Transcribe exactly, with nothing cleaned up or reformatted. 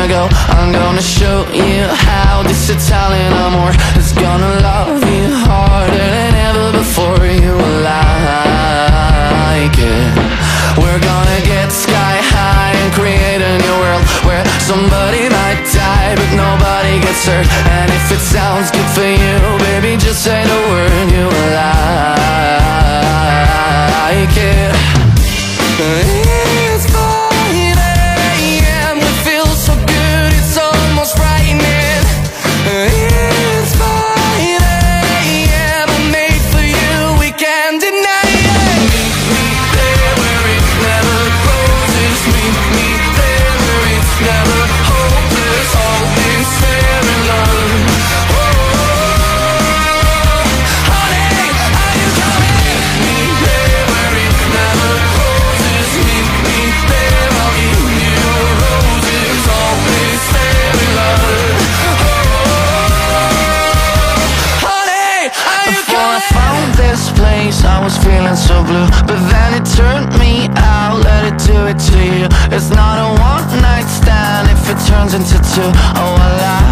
gonna go, I'm gonna show you how this Italian amor is gonna love you harder than ever before. You will like it. We're gonna get sky high and create a new world where somebody might die but nobody gets hurt. And if it sounds good for you, baby, just say the word. You will like it. It's five a m, it feels so good, it's almost frightening. It's five a m, I'm made for you, we can't deny it. Meet me there where it never closes. Meet me there where it's never hopeless. All is fair in love. Oh, honey, are you coming? Meet me there where it never closes. Meet me there, I'll give you roses. All is fair in love. Oh, honey, are you coming? Before I found this place, I was feeling so blue, but then it turned me out. Let it do it to you. It's not a one night stand if it turns into two. Oh, I like